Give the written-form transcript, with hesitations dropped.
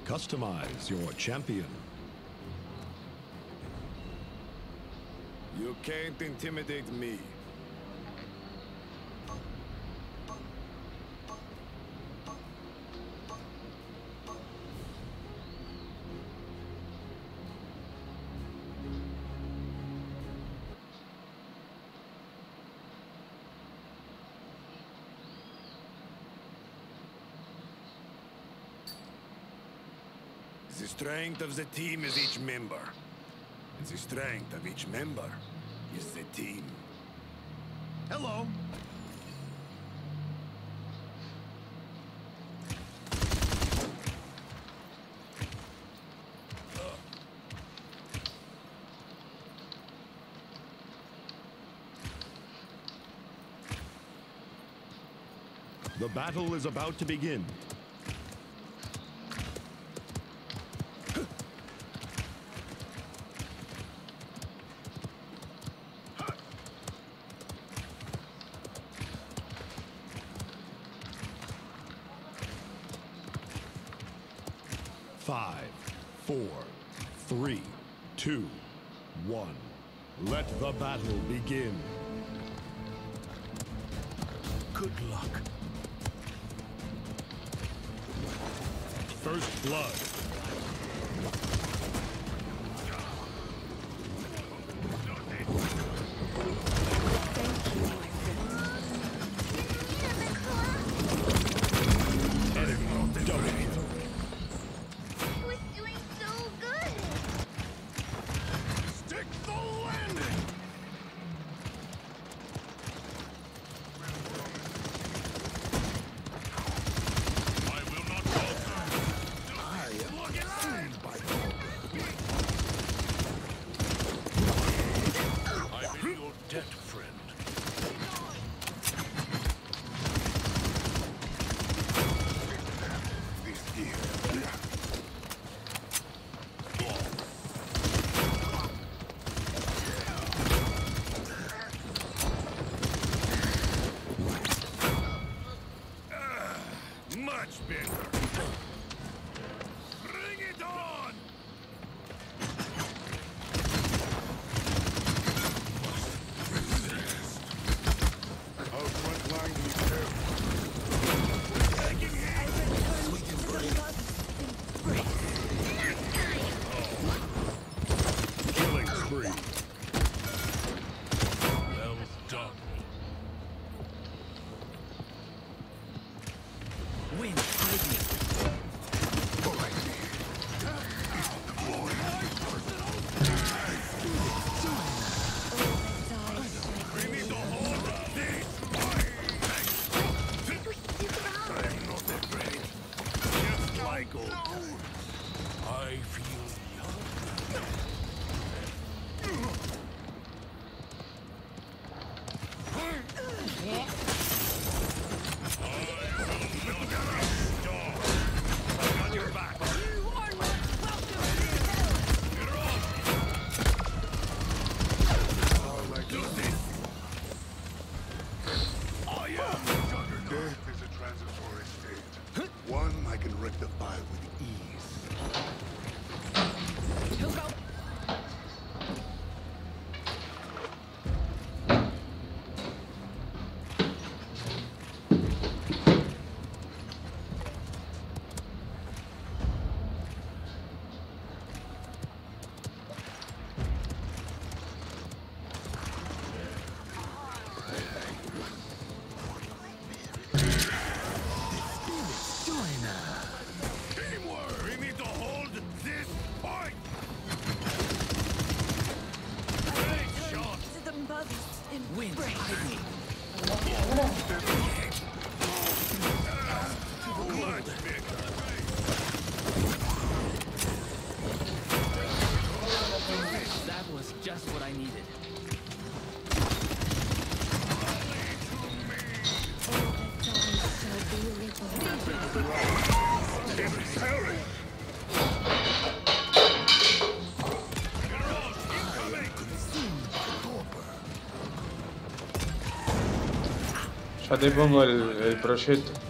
Customize your champion. You can't intimidate me. The strength of the team is each member. And the strength of each member is the team. Hello. The battle is about to begin. Five, four, three, two, one. Let the battle begin. Good luck. First blood. Enemy dominated. Dead friend. Much better. Bring it on! Killing spree. Well done. Win, fighting. I feel young. I got your back. You are not welcome here. You're off. Do this. I am Juggernaut. Death is a transitory state. One I can rectify with ease. He'll go. Teamwork. We need to hold this point. Great shot. To the mothers in Win, embrace. fighting. Much bigger. That was just what I needed. Harry! Ya te pongo el proyecto.